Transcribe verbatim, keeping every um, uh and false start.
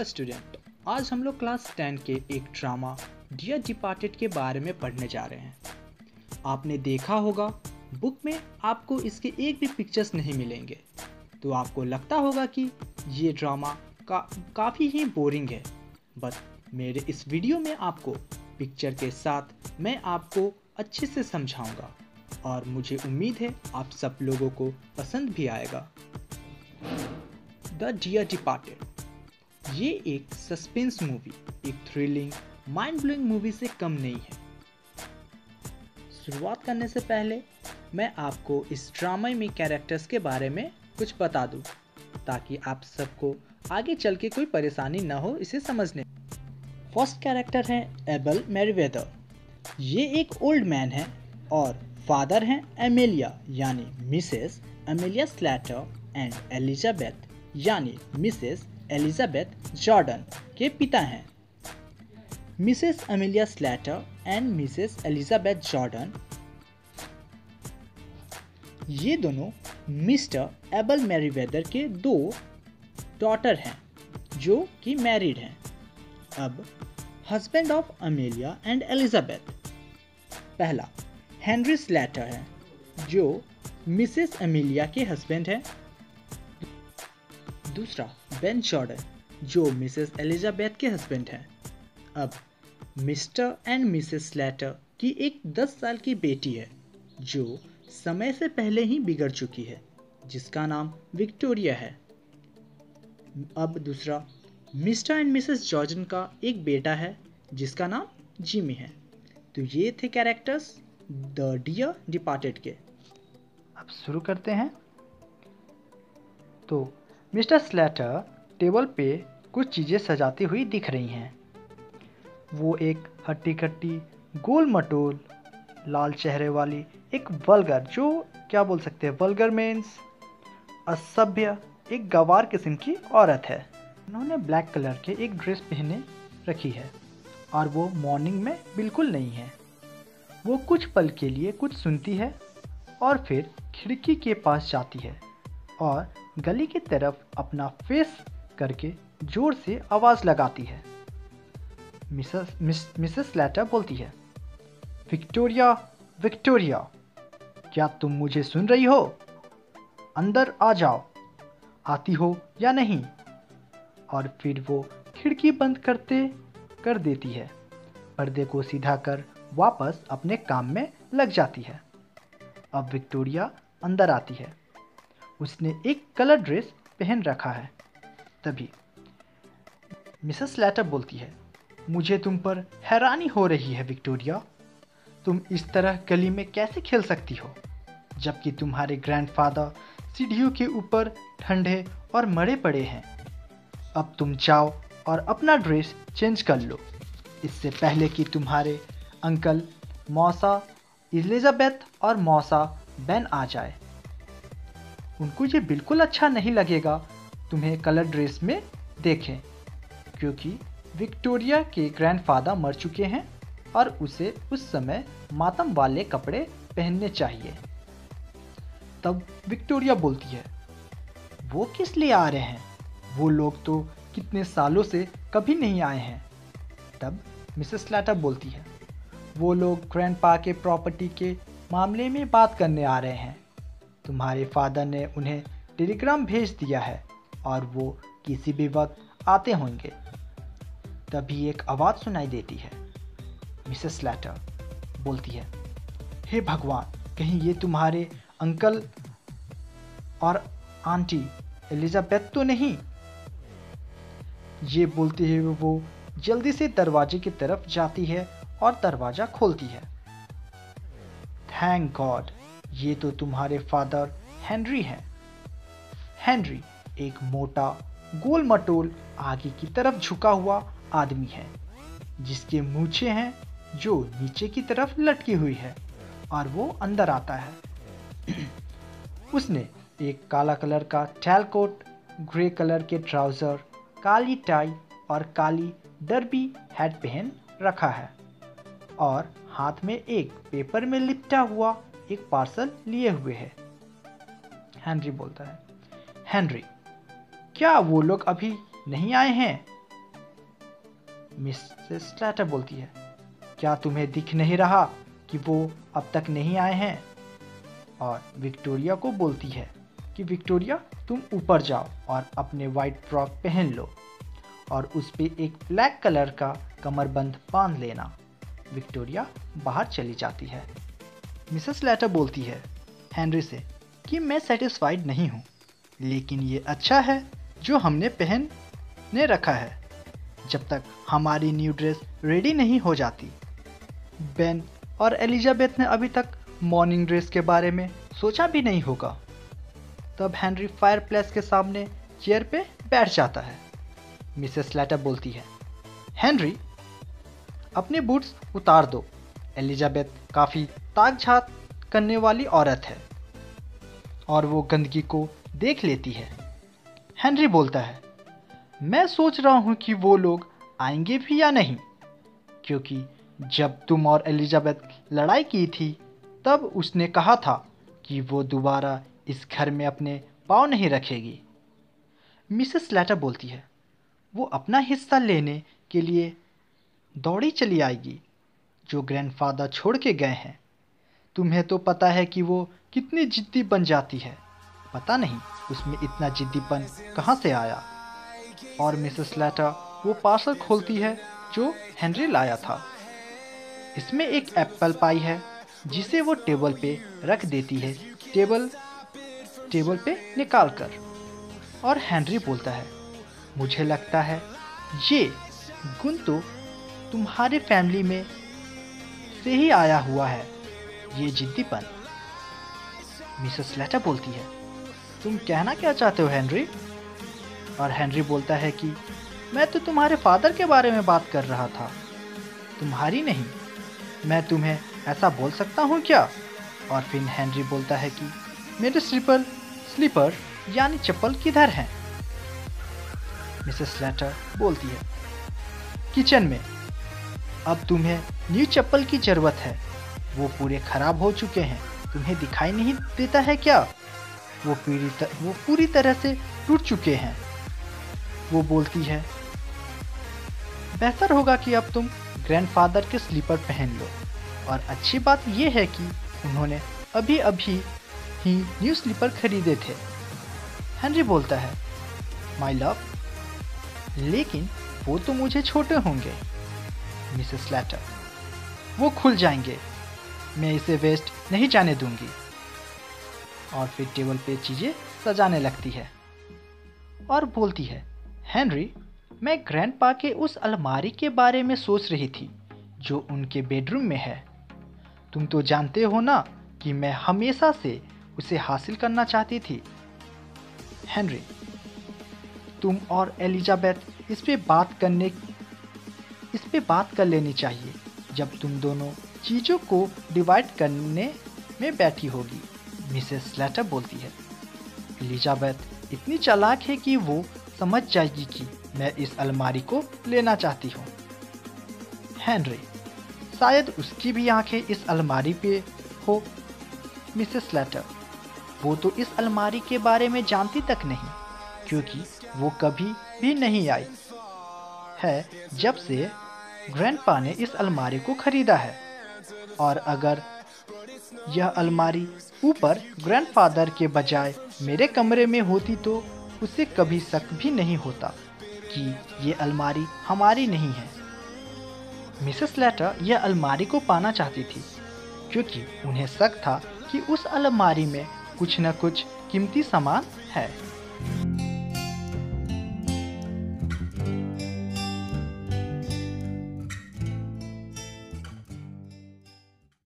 Student, आज हम लोग क्लास टेन के एक ड्रामा डियर डिपार्टेड के बारे में पढ़ने जा रहे हैं। आपने देखा होगा बुक में आपको इसके एक भी पिक्चर्स नहीं मिलेंगे, तो आपको लगता होगा कि ये ड्रामा का काफ़ी ही बोरिंग है। बट मेरे इस वीडियो में आपको पिक्चर के साथ मैं आपको अच्छे से समझाऊंगा और मुझे उम्मीद है आप सब लोगों को पसंद भी आएगा। द डियर डिपार्टेड ये एक सस्पेंस मूवी, एक थ्रिलिंग माइंड ब्लोइंग मूवी से कम नहीं है। शुरुआत करने से पहले मैं आपको इस ड्रामा में कैरेक्टर्स के बारे में कुछ बता दूं, ताकि आप सबको आगे चल के कोई परेशानी ना हो इसे समझने। फर्स्ट कैरेक्टर है एबल मैरीवेदर। ये एक ओल्ड मैन है और फादर हैं एमेलिया यानी Mrs Amelia Slater and Elizabeth यानी मिसेस एलिजाबेथ जॉर्डन के पिता हैं। Mrs Amelia Slater and Mrs Elizabeth Jordan ये दोनों मिस्टर एबल मैरीवेदर के दो डॉटर हैं जो कि मैरिड हैं। अब husband of Amelia and Elizabeth पहला हेनरी स्लैटर है जो मिसेस एमेलिया के हस्बैंड हैं। दूसरा बेन जॉर्डन जो मिसेस एलिजाबेथ के हस्बैंड हैं। अब मिस्टर एंड मिसेस स्लैटर की एक दस साल की बेटी है जो समय से पहले ही बिगड़ चुकी है, जिसका नाम विक्टोरिया है। अब दूसरा मिस्टर एंड मिसेस जॉर्डन का एक बेटा है जिसका नाम जिमी है। तो ये थे कैरेक्टर्स द डियर डिपार्टेड के। अब शुरू करते हैं। तो मिस्टर स्लैटर टेबल पे कुछ चीज़ें सजाती हुई दिख रही हैं। वो एक हट्टी कट्टी गोल मटोल लाल चेहरे वाली एक वल्गर, जो क्या बोल सकते हैं वल्गर मीन्स असभ्य, एक गंवार किस्म की औरत है। उन्होंने ब्लैक कलर के एक ड्रेस पहने रखी है और वो मॉर्निंग में बिल्कुल नहीं है। वो कुछ पल के लिए कुछ सुनती है और फिर खिड़की के पास जाती है और गली की तरफ अपना फेस करके जोर से आवाज़ लगाती है। मिसेस मिस मिसेस स्लैटर बोलती है, विक्टोरिया विक्टोरिया क्या तुम मुझे सुन रही हो? अंदर आ जाओ, आती हो या नहीं? और फिर वो खिड़की बंद करते कर देती है, पर्दे को सीधा कर वापस अपने काम में लग जाती है। अब विक्टोरिया अंदर आती है। उसने एक कलर ड्रेस पहन रखा है। तभी मिसेस स्लैटर बोलती है, मुझे तुम पर हैरानी हो रही है विक्टोरिया, तुम इस तरह गली में कैसे खेल सकती हो जबकि तुम्हारे ग्रैंडफादर सीढ़ियों के ऊपर ठंडे और मरे पड़े हैं। अब तुम जाओ और अपना ड्रेस चेंज कर लो, इससे पहले कि तुम्हारे अंकल मौसा एलिजाबेथ और मौसा बेन आ जाए। उनको ये बिल्कुल अच्छा नहीं लगेगा तुम्हें कलर ड्रेस में देखें, क्योंकि विक्टोरिया के ग्रैंडफादर मर चुके हैं और उसे उस समय मातम वाले कपड़े पहनने चाहिए। तब विक्टोरिया बोलती है, वो किस लिए आ रहे हैं? वो लोग तो कितने सालों से कभी नहीं आए हैं। तब मिसेस स्लैटर बोलती है, वो लोग ग्रैंडपा के प्रॉपर्टी के मामले में बात करने आ रहे हैं। तुम्हारे फादर ने उन्हें टेलीग्राम भेज दिया है और वो किसी भी वक्त आते होंगे। तभी एक आवाज़ सुनाई देती है। मिसेस स्लैटर बोलती है, हे भगवान, कहीं ये तुम्हारे अंकल और आंटी एलिजाबेथ तो नहीं? ये बोलते हुए वो जल्दी से दरवाजे की तरफ जाती है और दरवाज़ा खोलती है। थैंक गॉड, ये तो तुम्हारे फादर हेनरी हैं। हेनरी एक मोटा गोल मटोल आगे की तरफ झुका हुआ आदमी है जिसके मूछें हैं जो नीचे की तरफ लटकी हुई है, और वो अंदर आता है। उसने एक काला कलर का टैल कोट, ग्रे कलर के ट्राउज़र, काली टाई और काली डर्बी हैट पहन रखा है और हाथ में एक पेपर में लिपटा हुआ एक पार्सल लिए हुए है। हेनरी बोलता है, हेनरी क्या वो लोग अभी नहीं आए हैं? मिसेस स्लेटर बोलती है, क्या तुम्हें दिख नहीं रहा कि वो अब तक नहीं आए हैं? और विक्टोरिया को बोलती है कि विक्टोरिया तुम ऊपर जाओ और अपने वाइट फ्रॉक पहन लो और उस पे एक ब्लैक कलर का कमरबंद बांध लेना। विक्टोरिया बाहर चली जाती है। मिसेस स्लेटर बोलती है हेनरी से कि मैं सेटिस्फाइड नहीं हूँ, लेकिन ये अच्छा है जो हमने पहनने रखा है जब तक हमारी न्यू ड्रेस रेडी नहीं हो जाती। बेन और एलिजाबेथ ने अभी तक मॉर्निंग ड्रेस के बारे में सोचा भी नहीं होगा। तब हेनरी फायरप्लेस के सामने चेयर पे बैठ जाता है। मिसेस स्लेटर बोलती है, हेनरी अपने बूट्स उतार दो। एलिजाबेथ काफ़ी ताक झाक करने वाली औरत है और वो गंदगी को देख लेती है। हेनरी बोलता है, मैं सोच रहा हूँ कि वो लोग आएंगे भी या नहीं, क्योंकि जब तुम और एलिजाबेथ लड़ाई की थी तब उसने कहा था कि वो दोबारा इस घर में अपने पाँव नहीं रखेगी। मिसेस स्लेटर बोलती है, वो अपना हिस्सा लेने के लिए दौड़ी चली आएगी जो ग्रैंडफादर छोड़ के गए हैं। तुम्हें तो पता है कि वो कितनी जिद्दी बन जाती है। पता नहीं उसमें इतना जिद्दीपन कहाँ से आया। और मिसेस स्लेटर वो पार्सल खोलती है जो हेनरी लाया था। इसमें एक एप्पल पाई है जिसे वो टेबल पे रख देती है, टेबल टेबल पे निकाल कर। और हेनरी बोलता है, मुझे लगता है ये गुण तो तुम्हारे फैमिली में से ही आया हुआ है, ये जिद्दीपन। मिसेस स्लेटर बोलती है, तुम कहना क्या चाहते हो हेनरी? और हेनरी बोलता है कि मैं तो तुम्हारे फादर के बारे में बात कर रहा था, तुम्हारी नहीं। मैं तुम्हें ऐसा बोल सकता हूँ क्या? और फिर हेनरी बोलता है कि मेरे स्लीपर स्लीपर यानी चप्पल किधर हैं? मिसेस स्लेटर बोलती है, किचन में। अब तुम्हें न्यू चप्पल की ज़रूरत है, वो पूरे खराब हो चुके हैं, तुम्हें दिखाई नहीं देता है क्या? वो पूरी तर, वो पूरी तरह से टूट चुके हैं। वो बोलती है, बेहतर होगा कि अब तुम ग्रैंडफादर के स्लीपर पहन लो। और अच्छी बात यह है कि उन्होंने अभी अभी ही न्यू स्लीपर खरीदे थे। हेनरी बोलता है, माय लव, लेकिन वो तो मुझे छोटे होंगे। मिसेस स्लेटर, वो खुल जाएंगे, मैं इसे वेस्ट नहीं जाने दूंगी। और फिर टेबल पे चीज़ें सजाने लगती है और बोलती है, हेनरी, मैं ग्रैंडपा के उस अलमारी के बारे में सोच रही थी जो उनके बेडरूम में है। तुम तो जानते हो ना कि मैं हमेशा से उसे हासिल करना चाहती थी। हेनरी, तुम और एलिजाबेथ इस पे बात करने इस पे बात कर लेनी चाहिए जब तुम दोनों चीज़ों को डिवाइड करने में बैठी होगी। मिसेस स्लेटर बोलती है, एलिजाबेथ इतनी चालाक है कि वो समझ जाएगी कि मैं इस अलमारी को लेना चाहती हूँ। हेनरी, शायद उसकी भी आंखें इस अलमारी पे हो। मिसेस स्लेटर, वो तो इस अलमारी के बारे में जानती तक नहीं, क्योंकि वो कभी भी नहीं आई है जब से ग्रैंडपा ने इस अलमारी को खरीदा है। और अगर यह अलमारी ऊपर ग्रैंडफादर के बजाय मेरे कमरे में होती तो उसे कभी शक भी नहीं होता कि ये अलमारी हमारी नहीं है। मिसेस स्लेटर यह अलमारी को पाना चाहती थी क्योंकि उन्हें शक था कि उस अलमारी में कुछ न कुछ कीमती सामान है।